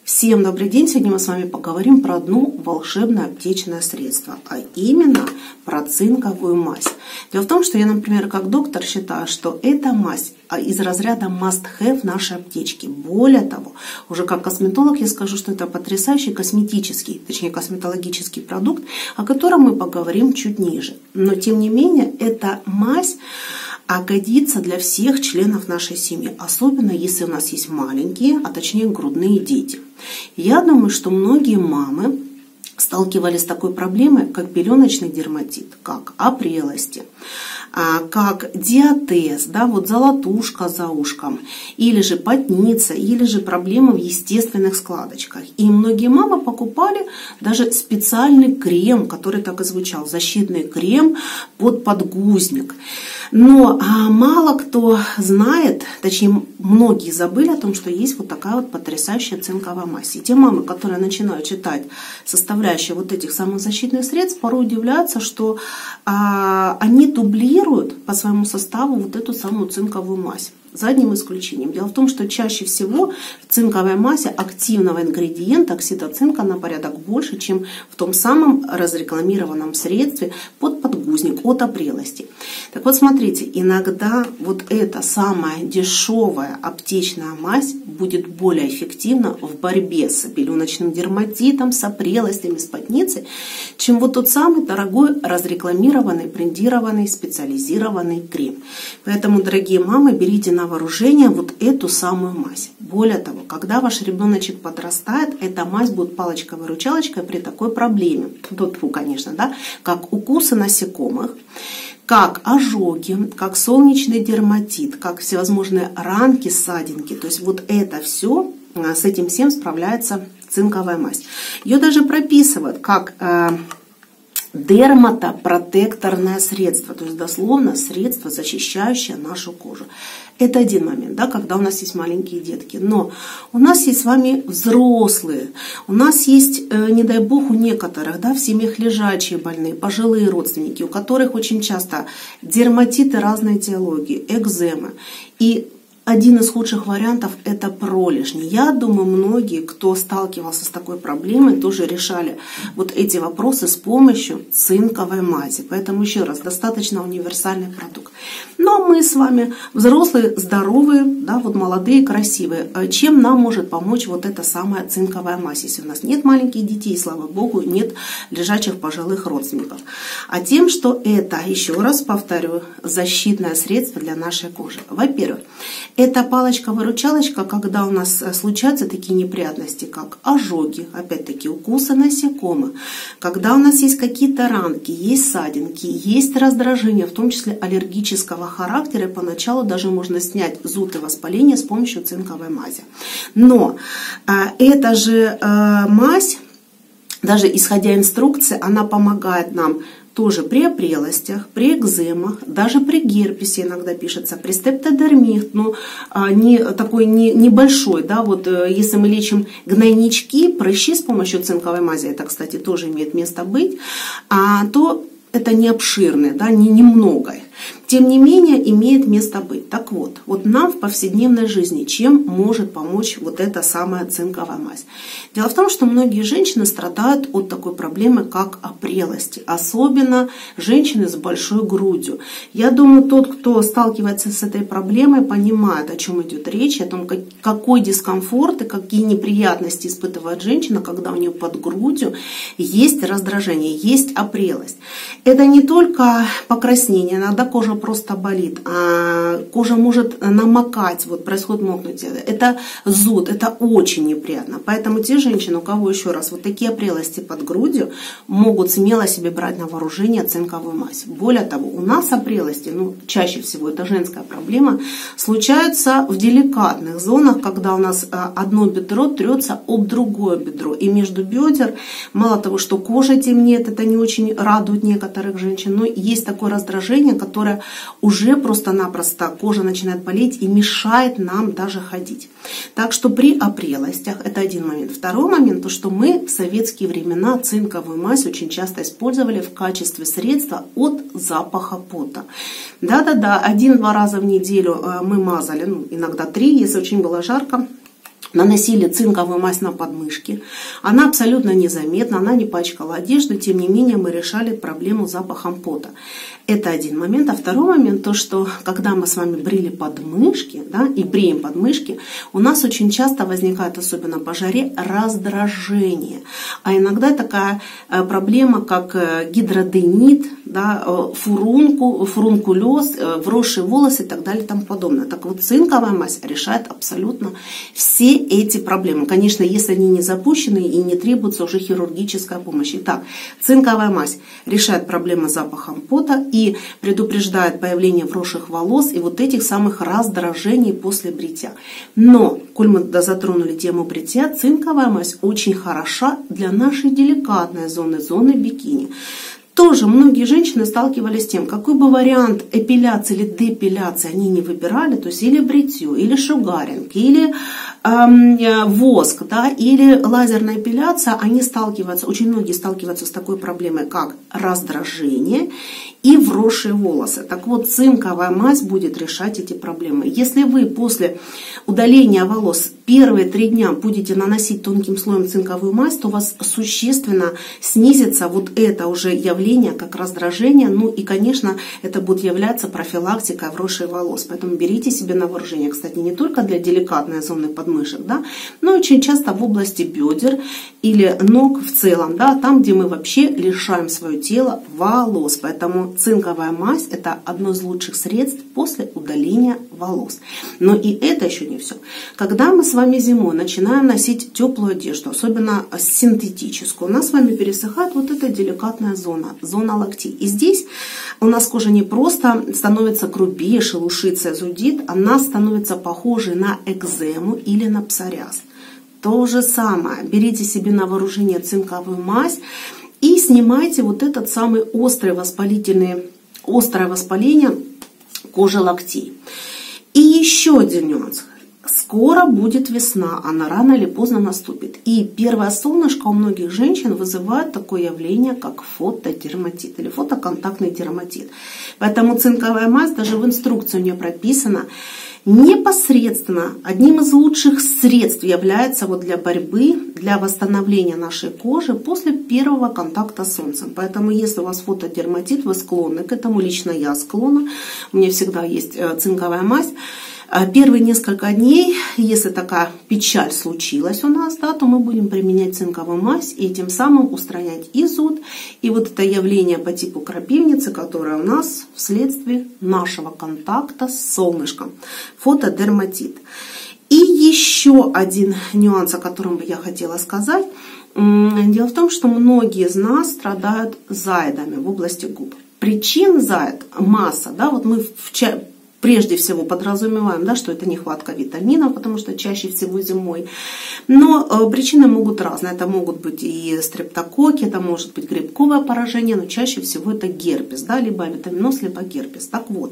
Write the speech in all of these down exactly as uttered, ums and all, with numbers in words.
Всем добрый день! Сегодня мы с вами поговорим про одно волшебное аптечное средство, а именно про цинковую мазь. Дело в том, что я, например, как доктор считаю, что эта мазь из разряда must-have нашей аптечки. Более того, уже как косметолог я скажу, что это потрясающий косметический, точнее косметологический продукт, о котором мы поговорим чуть ниже. Но тем не менее, эта мазь а годится для всех членов нашей семьи, особенно если у нас есть маленькие, а точнее грудные дети. Я думаю, что многие мамы сталкивались с такой проблемой, как пеленочный дерматит, как опрелости, как диатез, да, вот золотушка за ушком, или же потница, или же проблемы в естественных складочках. И многие мамы покупали даже специальный крем, который так и звучал, защитный крем под подгузник. Но а, мало кто знает, точнее многие забыли о том, что есть вот такая вот потрясающая цинковая мазь. И те мамы, которые начинают читать составляющие вот этих самых защитных средств, порой удивляются, что а, они дублируют по своему составу вот эту самую цинковую мазь. За одним исключением. Дело в том, что чаще всего в цинковой массе активного ингредиента окситоцинка на порядок больше, чем в том самом разрекламированном средстве под подгузник от опрелости. Так вот, смотрите, иногда вот эта самая дешевая аптечная мазь будет более эффективна в борьбе с пеленочным дерматитом, с опрелостями, с потницей, чем вот тот самый дорогой разрекламированный, брендированный, специализированный крем. Поэтому, дорогие мамы, берите на вооружение вот эту самую мазь. Более того, когда ваш ребеночек подрастает, эта мазь будет палочкой-выручалочкой при такой проблеме. Тьфу, конечно, да, как укусы насекомых, как ожоги, как солнечный дерматит, как всевозможные ранки, ссадинки. То есть вот это все, с этим всем справляется цинковая мазь. Ее даже прописывают как э, дерматопротекторное средство, то есть дословно средство, защищающее нашу кожу. Это один момент, да, когда у нас есть маленькие детки. Но у нас есть с вами взрослые, у нас есть, э, не дай бог, у некоторых, да, в семьях лежачие больные, пожилые родственники, у которых очень часто дерматиты разной этиологии, экземы. И один из худших вариантов – это пролежни. Я думаю, многие, кто сталкивался с такой проблемой, тоже решали вот эти вопросы с помощью цинковой мази. Поэтому еще раз, достаточно универсальный продукт. Но мы с вами взрослые, здоровые, да, вот молодые, красивые. Чем нам может помочь вот эта самая цинковая мазь, если у нас нет маленьких детей, слава богу, нет лежачих пожилых родственников? А тем, что это, еще раз повторю, защитное средство для нашей кожи. Во-первых, это палочка-выручалочка, когда у нас случаются такие неприятности, как ожоги, опять-таки укусы насекомых, когда у нас есть какие-то ранки, есть ссадинки, есть раздражение, в том числе аллергического характера, и поначалу даже можно снять зуд и воспаление с помощью цинковой мази. Но а, эта же а, мазь, даже исходя инструкции, она помогает нам тоже при опрелостях, при экземах, даже при герпесе иногда пишется, при стептодермии, ну, не, такой не, небольшой, да, вот если мы лечим гнойнички, прыщи с помощью цинковой мази, это, кстати, тоже имеет место быть, а, то это не обширное, да, не немного. Тем не менее, имеет место быть. Так вот, вот нам в повседневной жизни чем может помочь вот эта самая цинковая мазь? Дело в том, что многие женщины страдают от такой проблемы, как опрелости. Особенно женщины с большой грудью. Я думаю, тот, кто сталкивается с этой проблемой, понимает, о чем идет речь, о том, какой дискомфорт и какие неприятности испытывает женщина, когда у нее под грудью есть раздражение, есть опрелость. Это не только покраснение, иногда кожа просто болит, а кожа может намокать, вот происходит мокнутие. Это зуд, это очень неприятно. Поэтому те женщины, у кого еще раз вот такие опрелости под грудью, могут смело себе брать на вооружение цинковую мазь. Более того, у нас опрелости, ну чаще всего это женская проблема, случаются в деликатных зонах, когда у нас одно бедро трется об другое бедро. И между бедер, мало того, что кожа темнеет, это не очень радует некоторых женщин, но есть такое раздражение, которое уже просто-напросто кожа начинает болеть и мешает нам даже ходить. Так что при опрелостях, это один момент. Второй момент, то что мы в советские времена цинковую мазь очень часто использовали в качестве средства от запаха пота. Да-да-да, один-два раза в неделю мы мазали, ну, иногда три, если очень было жарко. наносили цинковую мазь на подмышки. Она абсолютно незаметна, она не пачкала одежду, тем не менее мы решали проблему с запахом пота. Это один момент. А второй момент, то что когда мы с вами брили подмышки, да, и бреем подмышки, у нас очень часто возникает, особенно по жаре, раздражение. А иногда такая проблема, как гидроденит, да, фурунку, фурункулез, вросшие волосы и так далее и тому подобное. Так вот, цинковая мазь решает абсолютно все эти проблемы. Конечно, если они не запущены и не требуется уже хирургическая помощь. Итак, цинковая мазь решает проблемы с запахом пота и предупреждает появление вросших волос и вот этих самых раздражений после бритья. Но, коль мы затронули тему бритья, цинковая мазь очень хороша для нашей деликатной зоны, зоны бикини. Тоже многие женщины сталкивались с тем, какой бы вариант эпиляции или депиляции они не выбирали, то есть или бритье, или шугаринг, или эм, воск, да, или лазерная эпиляция, они сталкиваются, очень многие сталкиваются с такой проблемой, как раздражение и вросшие волосы. Так вот, цинковая мазь будет решать эти проблемы. Если вы после удаления волос первые три дня будете наносить тонким слоем цинковую мазь, то у вас существенно снизится вот это уже явление, как раздражение. Ну и, конечно, это будет являться профилактикой вросших волос. Поэтому берите себе на вооружение. Кстати, не только для деликатной зоны подмышек, да, но очень часто в области бедер или ног в целом, да, там, где мы вообще лишаем свое тело волос. Поэтому цинковая мазь – это одно из лучших средств после удаления волос. Но и это еще не все. Когда мы с вами зимой начинаем носить теплую одежду, особенно синтетическую, у нас с вами пересыхает вот эта деликатная зона, зона локтей. И здесь у нас кожа не просто становится грубее, шелушится, зудит, она становится похожей на экзему или на псориаз. То же самое. Берите себе на вооружение цинковую мазь и снимайте вот этот самый острый воспалительный, острое воспаление кожи локтей. И еще один нюанс. Скоро будет весна, она рано или поздно наступит. И первое солнышко у многих женщин вызывает такое явление, как фотодерматит или фотоконтактный дерматит. Поэтому цинковая мазь, даже в инструкции у нее прописано, непосредственно одним из лучших средств является вот для борьбы, для восстановления нашей кожи после первого контакта с солнцем. Поэтому если у вас фотодерматит, вы склонны к этому, лично я склонна, у меня всегда есть цинковая мазь. Первые несколько дней, если такая печаль случилась у нас, да, то мы будем применять цинковую мазь и тем самым устранять и зуд, и вот это явление по типу крапивницы, которое у нас вследствие нашего контакта с солнышком, фотодерматит. И еще один нюанс, о котором бы я хотела сказать. Дело в том, что многие из нас страдают заедами в области губ. Причин заед масса, да, вот мы в ча- Прежде всего подразумеваем, да, что это нехватка витаминов, потому что чаще всего зимой. Но э, причины могут разные. Это могут быть и стрептококки, это может быть грибковое поражение, но чаще всего это герпес, да, либо авитаминоз, либо герпес. Так вот,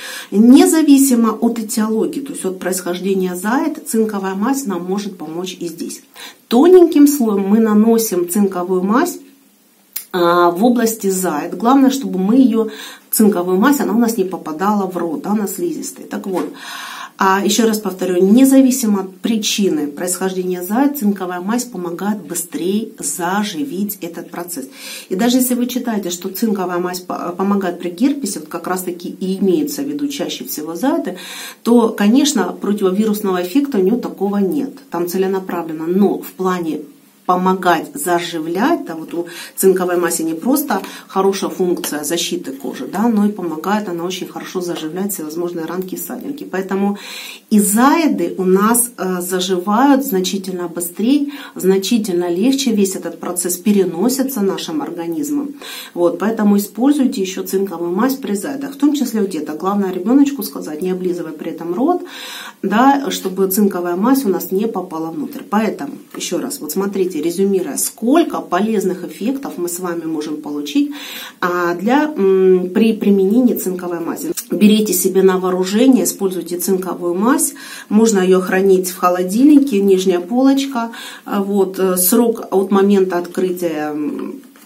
независимо от этиологии, то есть от происхождения заед, цинковая мазь нам может помочь и здесь. Тоненьким слоем мы наносим цинковую мазь в области заед. Главное, чтобы мы ее, цинковую мазь, она у нас не попадала в рот, да, на слизистые. Так вот, а еще раз повторю, независимо от причины происхождения заед, цинковая мазь помогает быстрее заживить этот процесс. И даже если вы читаете, что цинковая мазь помогает при герпесе, вот как раз таки и имеется в виду чаще всего заеды, то, конечно, противовирусного эффекта у нее такого нет. Там целенаправленно, но в плане помогать заживлять, да, вот у цинковой мази не просто хорошая функция защиты кожи, да, но и помогает она очень хорошо заживлять всевозможные ранки и ссадинки. Поэтому и заеды у нас э, заживают значительно быстрее, значительно легче, весь этот процесс переносится нашим организмом. Вот, поэтому используйте еще цинковую мазь при заедах, в том числе у деток. Главное ребеночку сказать, не облизывая при этом рот, да, чтобы цинковая мазь у нас не попала внутрь. Поэтому, еще раз, вот смотрите, резюмируя, сколько полезных эффектов мы с вами можем получить для, при применении цинковой мази. Берите себе на вооружение, используйте цинковую мазь. Можно ее хранить в холодильнике, нижняя полочка. Вот, срок от момента открытия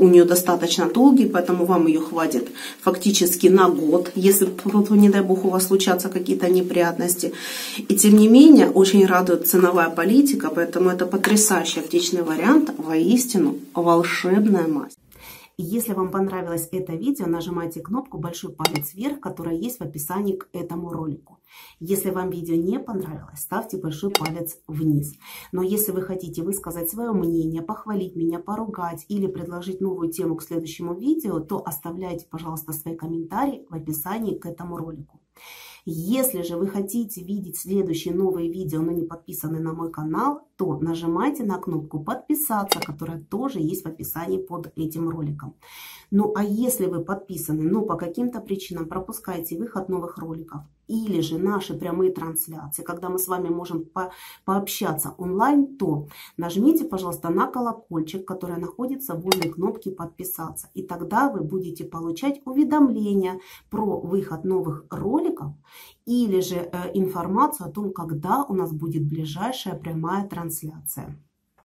у нее достаточно долгий, поэтому вам ее хватит фактически на год, если, не дай бог, у вас случатся какие-то неприятности. И тем не менее, очень радует ценовая политика, поэтому это потрясающий аптечный вариант, воистину волшебная мазь. Если вам понравилось это видео, нажимайте кнопку «Большой палец вверх», которая есть в описании к этому ролику. Если вам видео не понравилось, ставьте большой палец вниз. Но если вы хотите высказать свое мнение, похвалить меня, поругать или предложить новую тему к следующему видео, то оставляйте, пожалуйста, свои комментарии в описании к этому ролику. Если же вы хотите видеть следующие новые видео, но не подписаны на мой канал, то нажимайте на кнопку «Подписаться», которая тоже есть в описании под этим роликом. Ну а если вы подписаны, но по каким-то причинам пропускаете выход новых роликов, или же наши прямые трансляции, когда мы с вами можем по пообщаться онлайн, то нажмите, пожалуйста, на колокольчик, который находится возле кнопки «Подписаться». И тогда вы будете получать уведомления про выход новых роликов или же э, информацию о том, когда у нас будет ближайшая прямая трансляция.